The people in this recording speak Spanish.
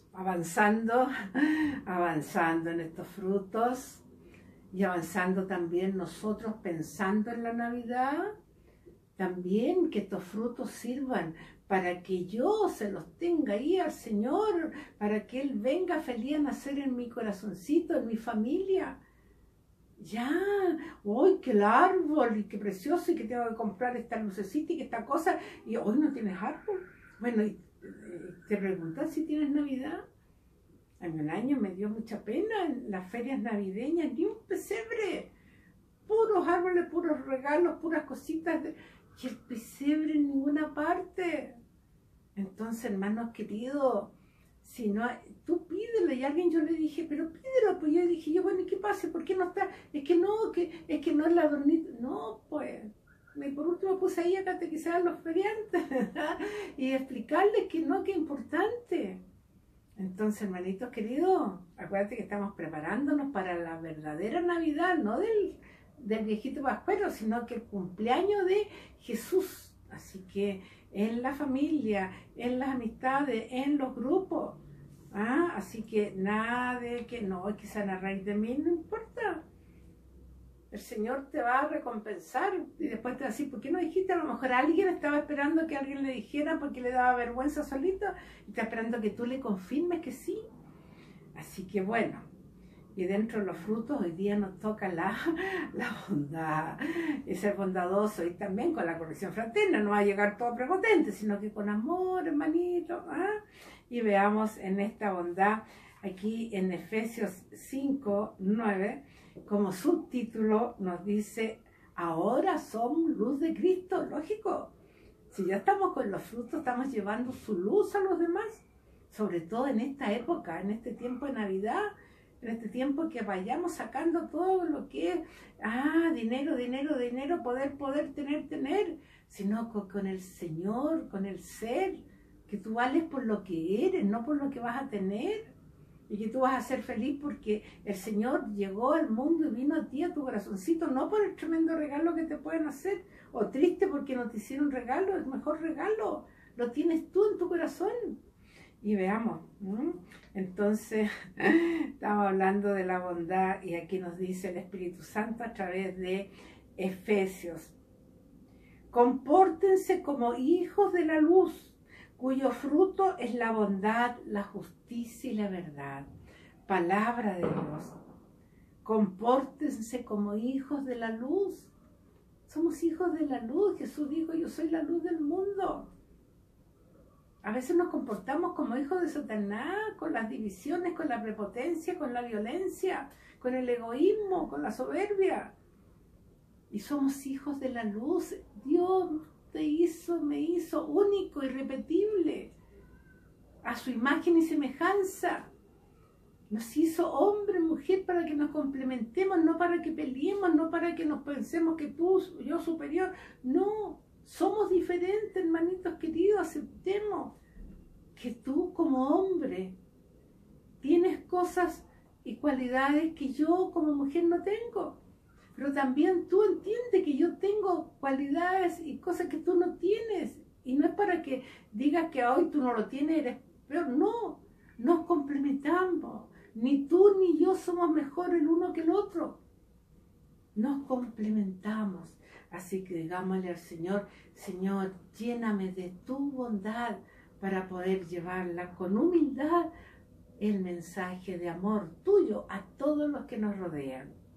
avanzando, avanzando en estos frutos y avanzando también nosotros pensando en la Navidad, también que estos frutos sirvan para que yo se los tenga ahí al Señor, para que Él venga feliz a nacer en mi corazoncito, en mi familia. Ya, hoy que el árbol, y qué precioso, y que tengo que comprar esta lucecita y que esta cosa, y hoy no tienes árbol. Bueno, y te preguntas si tienes Navidad. A mí un año me dio mucha pena en las ferias navideñas, ni un pesebre, puros árboles, puros regalos, puras cositas, y el pesebre en ninguna parte. Entonces, hermanos queridos, si no, tú pídelo. Y a alguien yo le dije, pero pídelo, pues yo dije, bueno, ¿y qué pasa? ¿Por qué no está? Es que no es la adornito. No, pues, por último puse ahí a catequizar a los feriantes y explicarles que no, que es importante. Entonces, hermanitos queridos, acuérdate que estamos preparándonos para la verdadera Navidad, no del viejito pascuero, sino que el cumpleaños de Jesús. Así que en la familia, en las amistades, en los grupos. Así que nada de que no, es que sean a raíz de mí, no importa. El Señor te va a recompensar y después te va a decir, ¿por qué no dijiste? A lo mejor alguien estaba esperando que alguien le dijera porque le daba vergüenza solito y está esperando que tú le confirmes que sí. Así que bueno, y dentro de los frutos hoy día nos toca la bondad y ser bondadoso, y también con la corrección fraterna. No va a llegar todo prepotente, sino que con amor, hermanito. Y veamos en esta bondad aquí en Efesios 5:9, como subtítulo nos dice, ahora somos luz de Cristo. Lógico, si ya estamos con los frutos, estamos llevando su luz a los demás, sobre todo en esta época, en este tiempo de Navidad, en este tiempo que vayamos sacando todo lo que es, dinero, dinero, dinero, poder, tener, sino con el Señor, con el ser, que tú vales por lo que eres, no por lo que vas a tener, y que tú vas a ser feliz porque el Señor llegó al mundo y vino a ti, a tu corazoncito, no por el tremendo regalo que te pueden hacer, o triste porque no te hicieron regalo. El mejor regalo lo tienes tú en tu corazón. Y veamos, entonces estamos hablando de la bondad, y aquí nos dice el Espíritu Santo a través de Efesios: compórtense como hijos de la luz, cuyo fruto es la bondad, la justicia y la verdad. Palabra de Dios. Compórtense como hijos de la luz. Somos hijos de la luz. Jesús dijo, yo soy la luz del mundo. A veces nos comportamos como hijos de Satanás, con las divisiones, con la prepotencia, con la violencia, con el egoísmo, con la soberbia. Y somos hijos de la luz. Dios me hizo único, irrepetible, a su imagen y semejanza. Nos hizo hombre, mujer, para que nos complementemos, no para que peleemos, no para que nos pensemos que tú, yo superior. No, somos diferentes, hermanitos queridos. Aceptemos que tú como hombre tienes cosas y cualidades que yo como mujer no tengo. Pero también tú entiendes que yo tengo cualidades y cosas que tú no tienes. Y no es para que digas que hoy tú no lo tienes, eres peor. No, nos complementamos. Ni tú ni yo somos mejor el uno que el otro. Nos complementamos. Así que digámosle al Señor, Señor, lléname de tu bondad para poder llevarla con humildad, el mensaje de amor tuyo a todos los que nos rodean.